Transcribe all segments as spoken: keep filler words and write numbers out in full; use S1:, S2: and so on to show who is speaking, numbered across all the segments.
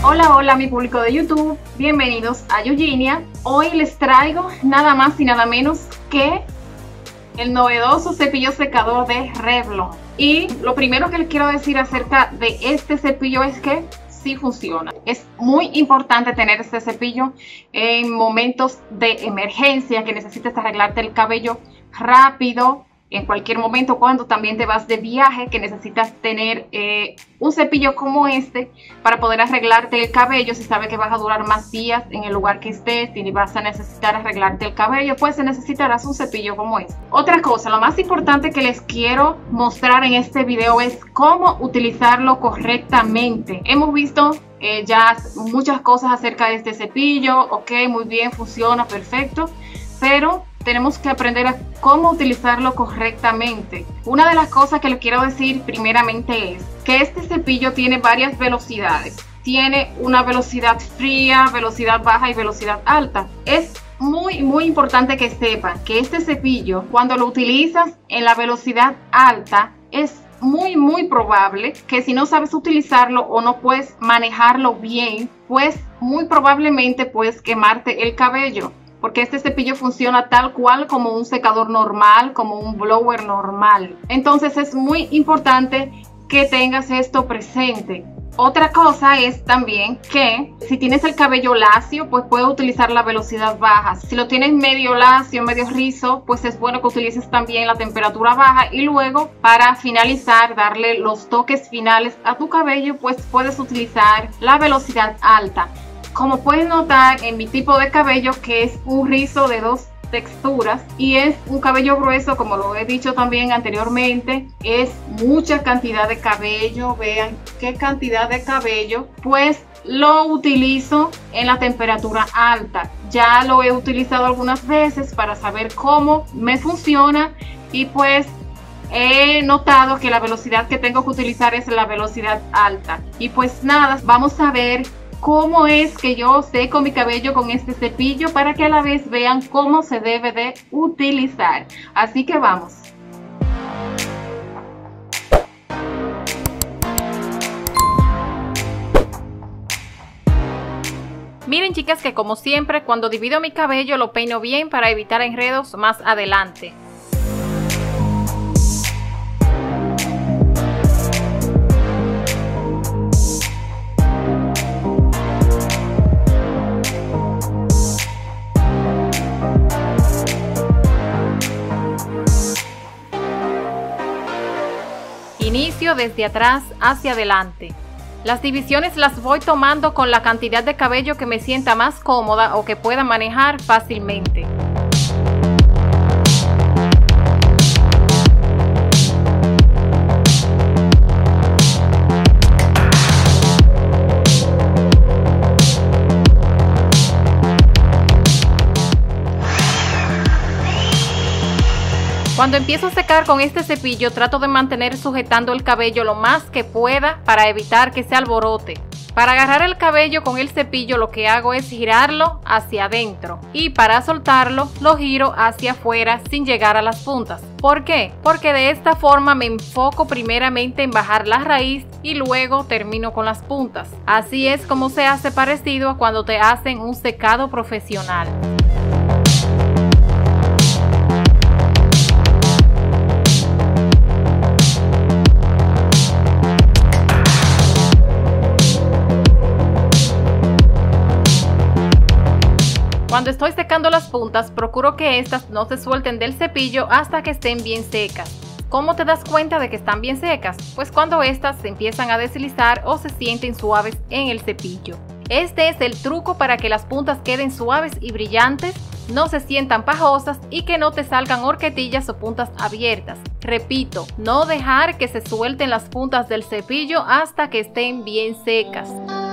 S1: Hola, hola mi público de YouTube, bienvenidos a Eugenia. Hoy les traigo nada más y nada menos que el novedoso cepillo secador de Revlon. Y lo primero que les quiero decir acerca de este cepillo es que sí funciona. Es muy importante tener este cepillo en momentos de emergencia, que necesites arreglarte el cabello rápido, en cualquier momento, cuando también te vas de viaje, que necesitas tener eh, un cepillo como este para poder arreglarte el cabello. Si sabes que vas a durar más días en el lugar que estés y vas a necesitar arreglarte el cabello, pues necesitarás un cepillo como este. Otra cosa, lo más importante que les quiero mostrar en este video es cómo utilizarlo correctamente. Hemos visto eh, ya muchas cosas acerca de este cepillo. Ok, muy bien, funciona perfecto, pero tenemos que aprender a cómo utilizarlo correctamente. Una de las cosas que les quiero decir primeramente es que este cepillo tiene varias velocidades. Tiene una velocidad fría, velocidad baja y velocidad alta. Es muy muy importante que sepan que este cepillo, cuando lo utilizas en la velocidad alta, es muy muy probable que si no sabes utilizarlo o no puedes manejarlo bien, pues muy probablemente puedes quemarte el cabello. Porque este cepillo funciona tal cual como un secador normal, como un blower normal. Entonces es muy importante que tengas esto presente. Otra cosa es también que si tienes el cabello lacio, pues puedes utilizar la velocidad baja. Si lo tienes medio lacio, medio rizo, pues es bueno que utilices también la temperatura baja. Y luego, para finalizar, darle los toques finales a tu cabello, pues puedes utilizar la velocidad alta. Como puedes notar en mi tipo de cabello, que es un rizo de dos texturas y es un cabello grueso, como lo he dicho también anteriormente, es mucha cantidad de cabello. Vean qué cantidad de cabello. Pues lo utilizo en la temperatura alta. Ya lo he utilizado algunas veces para saber cómo me funciona y pues he notado que la velocidad que tengo que utilizar es la velocidad alta. Y pues nada, vamos a ver cómo es que yo seco mi cabello con este cepillo para que a la vez vean cómo se debe de utilizar. Así que vamos. Miren chicas, que como siempre cuando divido mi cabello lo peino bien para evitar enredos más adelante. Inicio desde atrás hacia adelante. Las divisiones las voy tomando con la cantidad de cabello que me sienta más cómoda o que pueda manejar fácilmente. Cuando empiezo a secar con este cepillo, trato de mantener sujetando el cabello lo más que pueda para evitar que se alborote. Para agarrar el cabello con el cepillo lo que hago es girarlo hacia adentro y para soltarlo lo giro hacia afuera sin llegar a las puntas. ¿Por qué? Porque de esta forma me enfoco primeramente en bajar la raíz y luego termino con las puntas. Así es como se hace parecido a cuando te hacen un secado profesional. Cuando estoy secando las puntas, procuro que estas no se suelten del cepillo hasta que estén bien secas. ¿Cómo te das cuenta de que están bien secas? Pues cuando estas se empiezan a deslizar o se sienten suaves en el cepillo. Este es el truco para que las puntas queden suaves y brillantes, no se sientan pajosas y que no te salgan horquetillas o puntas abiertas. Repito, no dejar que se suelten las puntas del cepillo hasta que estén bien secas.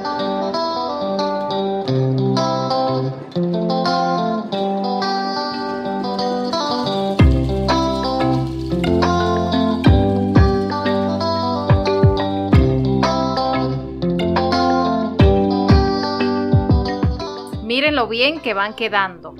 S1: Miren lo bien que van quedando.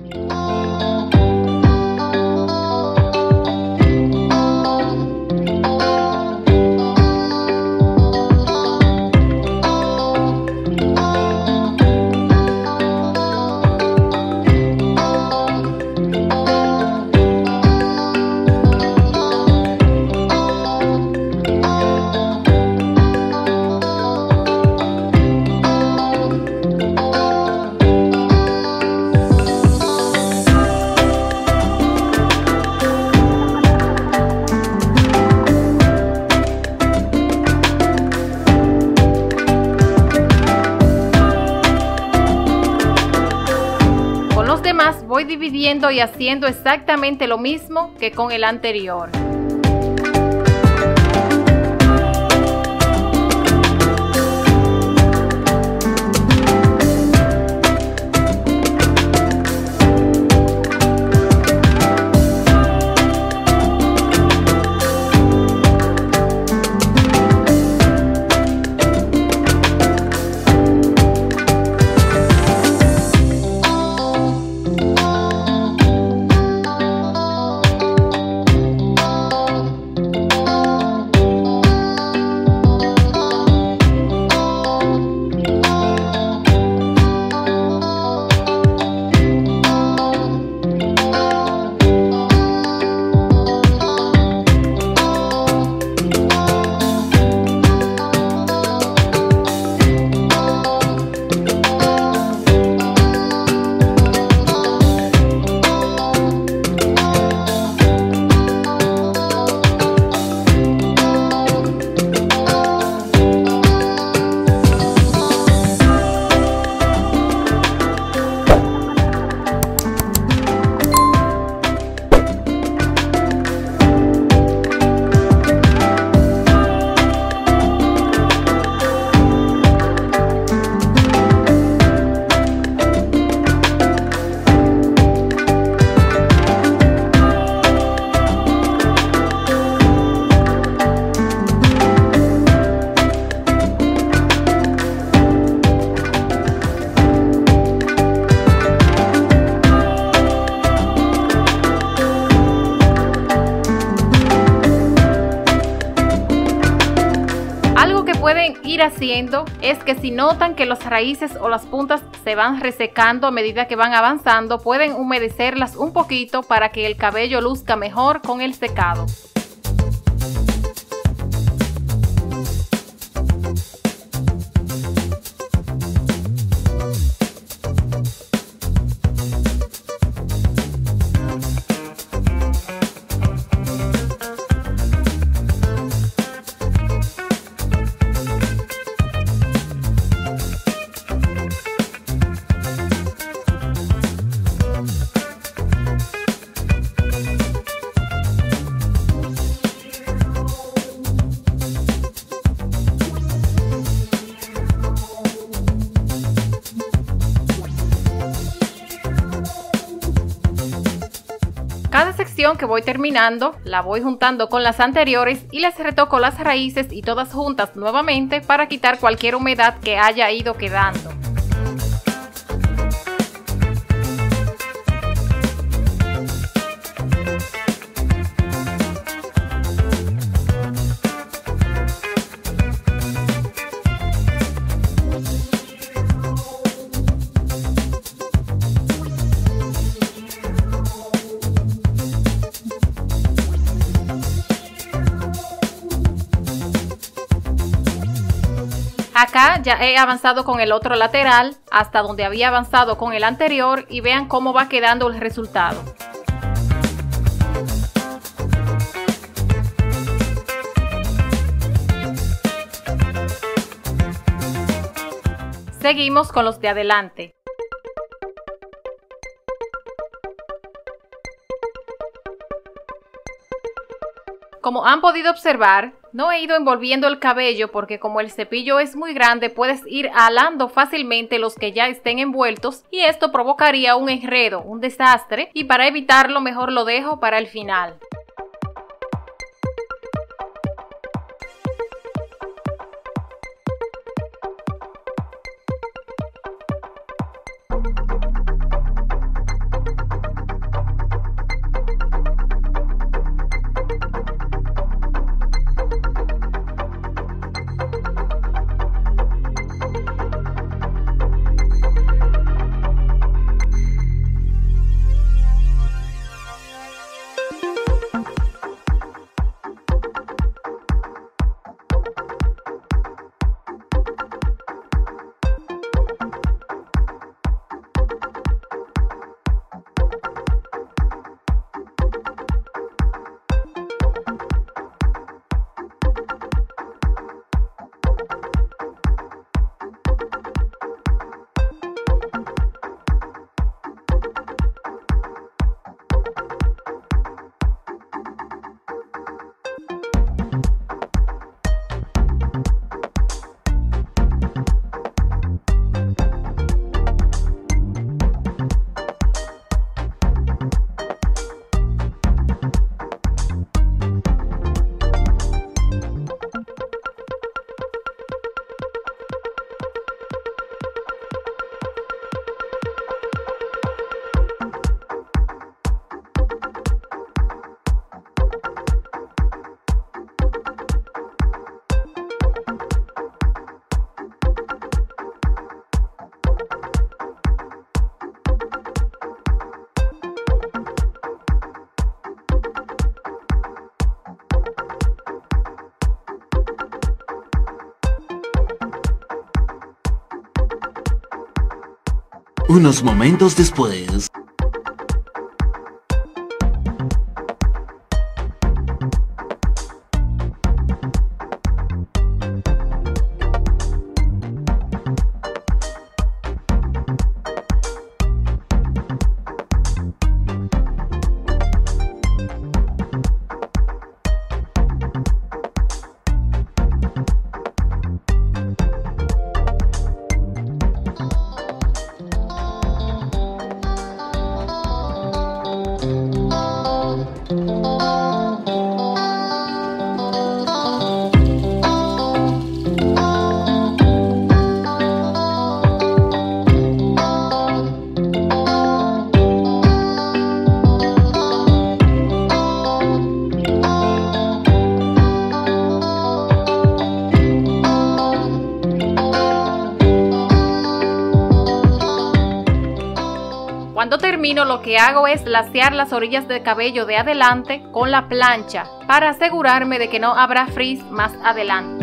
S1: demás voy dividiendo y haciendo exactamente lo mismo que con el anterior. Pueden ir haciendo es que si notan que las raíces o las puntas se van resecando a medida que van avanzando, pueden humedecerlas un poquito para que el cabello luzca mejor con el secado. Cada sección que voy terminando la voy juntando con las anteriores y les retoco las raíces y todas juntas nuevamente para quitar cualquier humedad que haya ido quedando. Acá ya he avanzado con el otro lateral hasta donde había avanzado con el anterior y vean cómo va quedando el resultado. Seguimos con los de adelante. Como han podido observar, no he ido envolviendo el cabello porque como el cepillo es muy grande puedes ir alando fácilmente los que ya estén envueltos y esto provocaría un enredo, un desastre, y para evitarlo mejor lo dejo para el final.
S2: Unos momentos después.
S1: Cuando termino, lo que hago es lacear las orillas del cabello de adelante con la plancha para asegurarme de que no habrá frizz más adelante.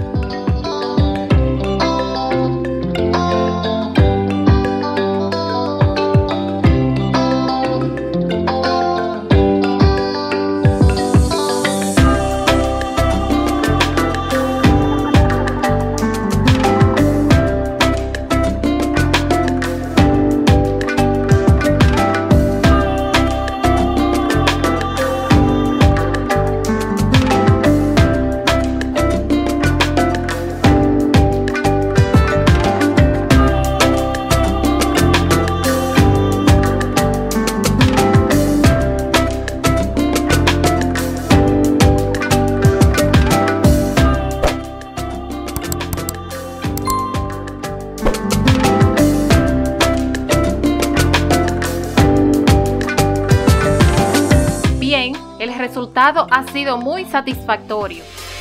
S1: El resultado ha sido muy satisfactorio.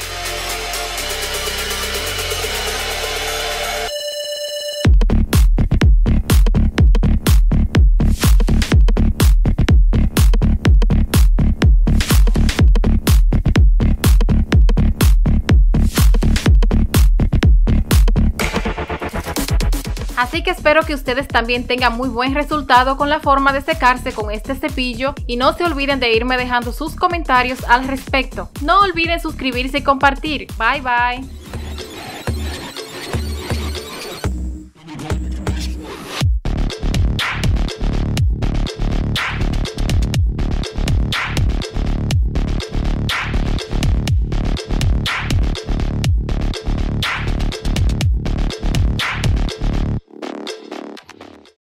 S1: Así que espero que ustedes también tengan muy buen resultado con la forma de secarse con este cepillo y no se olviden de irme dejando sus comentarios al respecto. No olviden suscribirse y compartir. Bye bye.